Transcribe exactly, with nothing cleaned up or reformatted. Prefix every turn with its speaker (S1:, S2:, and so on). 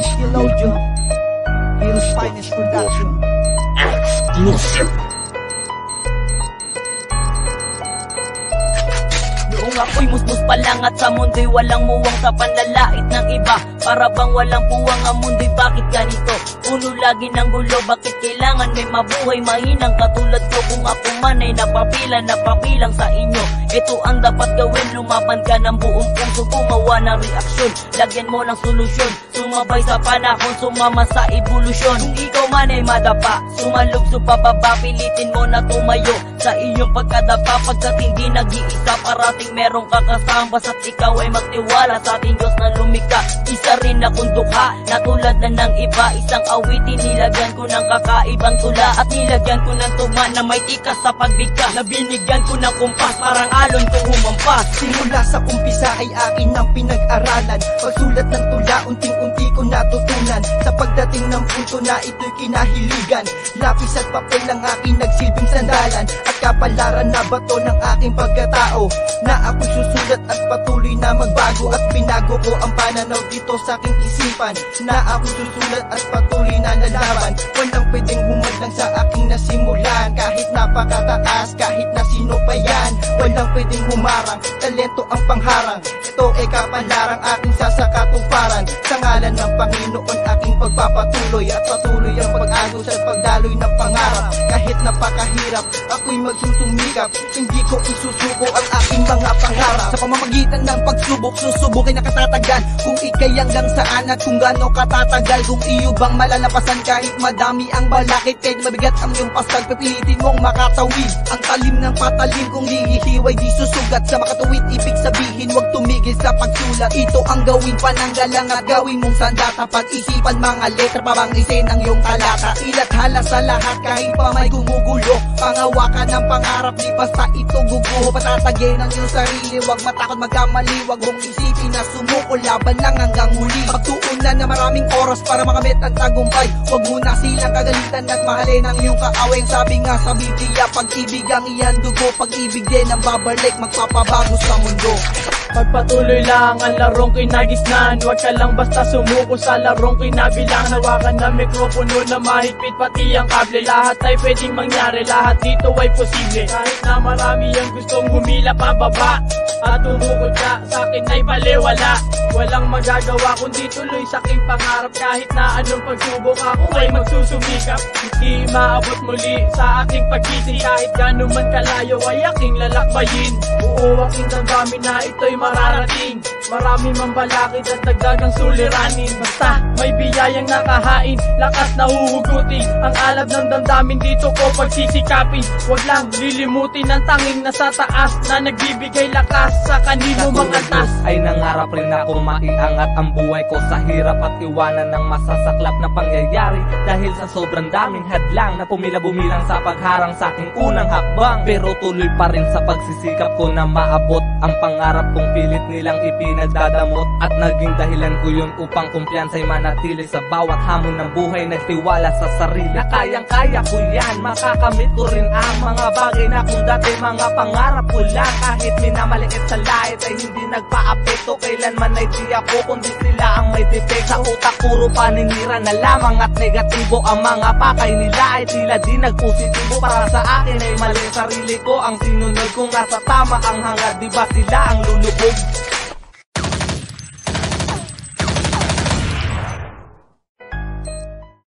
S1: Ipagpatuloy, Heroesfinest Production. Exclusive.
S2: Noong ako'y musmus pa lang at sa mundo'y walang muwang sa panlalait ng iba. Para bang walang puwang ang mundo'y bakit ganito? Puno lagi ng gulo, bakit kailangan may mabuhay mahinang katulad ko? Kung ako man ay napapila, napapilang sa inyo. Ito ang dapat gawin, lumaban ka ng buong puso, gumawa ng reaksyon, lagyan mo ng solusyon, sumabay sa panahon, sumama sa evolusyon. Kung ikaw man ay madapa, sumalubso pababa, pilitin mo na tumayo sa iyong pagkadapa. Pagkat hindi nag-iisa, parating merong kakasama, basta't ikaw ay magtiwala sa ating Diyos na lumikha. Isa rin akong dukha, na tulad na ng iba, isang awitin nilagyan ko ng kakaibang tula, at nilagyan ko ng tuma na may tikas sa pagbigkas, na binigyan ko ng kumpas, parang alon kong humampas.
S1: Simula sa umpisa ay akin ang pinag-aralan, pagsulat ng tula unting-unti ko natutunan, sa pagdating ng punto na ito'y kinahiligan. Lapis at papel ang aking nagsilbing sandalan, at kapalaran na bato ng aking pagkatao, na ako'y susulat at patuloy na magbago. At binago ko ang pananaw dito sa aking isipan, na ako'y susulat at patuloy na lalaban. Walang pwedeng humadlang sa aking nasimulan, kahit napakataas, kahit na sino pa yan. Walang pwedeng humarang, talento ang pangharang. Ito ay kapalarang aking sasakatuparan, sa ngalan ng Panginoon aking pagpapatuloy, at patuloy ang pag-agos at pagdaloy ng pangarap. Kahit napakahirap, ako'y magsusumikap, hindi ko isusuko ang aking mga pangarap. Sa pamamagitan ng pagsubok, susubukin na katatagan, kung ikay hanggang saan at kung gaano katatagal. Kung iyo bang malalapasan kahit madami ang balakid, kahit mabigat ang iyong pasag, pipilitin mong makatawid ang talim ng patalim. Kung di hihiway di susugat sa makatuwid, ibig sabihin huwag tumigil sa pagsulat. Ito ang gawin pananggalang at gawin mong sandata, pag-isipan mga letra, pabangisin ang iyong talata. Ilathala sa lahat kahit pa may gumugulo, pangawakan ng pangarap, di basta ito guguho. Patatagin ang iyong sarili, huwag matakot magkamali, huwag mong isipin na sumuko, laban lang hanggang huli. Pagtuunan na maraming oras para makamit ang tagumpay, huwag mo na silang kagalitan at mahalin ang iyong kaaway. Sabi nga sa Biblia, pag-ibig ang iyang dugo, pag-ibig din ang babalik, magpapabago sa mundo.
S3: Pagpatuloy lang ang larong kinagisnan, huwag ka lang basta sumuko sa larong kinabilang. Hawakan na mikropono na mahigpit pati ang kable, lahat ay pwedeng mangyari, lahat dito ay posible. Kahit na marami ang gustong humila pababa at tumukod ka, sa akin ay baliwala. Walang magagawa kundi tuloy sa aking pangarap, kahit na anong pagsubok ako ay magsusumikap. Hindi maabot muli sa aking pagkising, kahit gano'n man kalayo ay aking lalakbayin. Buo aking damdamin na ito'y mararating, marami mang balakid at dagdagang suliranin. Basta may biyayang nakahain, lakas na huhugutin, ang alab ng damdamin dito ko pagsisikapin. Huwag lang lilimutin ang tanging nasa taas, na nagbibigay lakas sa kanino mga tas.
S4: Ay nangarap rin ako maiangat ang buhay ko sa hirap at iwanan ng masasaklap na pangyayari, dahil sa sobrang daming hadlang na pumila-bumilang sa pagharang sa aking unang hakbang. Pero tuloy pa rin sa pagsisikap ko na maabot ang pangarap kong pilit nilang ipinagdadamot, at naging dahilan ko yun upang kumpiyansa'y manatili sa bawat hamon ng buhay. Nagtiwala sa sarili na kayang-kaya ko yan, makakamit ko rin ang mga bagay na kung dati mga pangarap ko lang. Kahit minamaliit sa lahit ay hindi nagpa-apekto, kailanman ay di ako kundi sila ang may defect. Sa utak puro paninira na lamang at negatibo, ang mga pakay nila ay tila di nagpositibo. Para sa akin ay mali sarili ko ang sinunod, kung nasa tama ang hangad, di ba sila ang lulubog?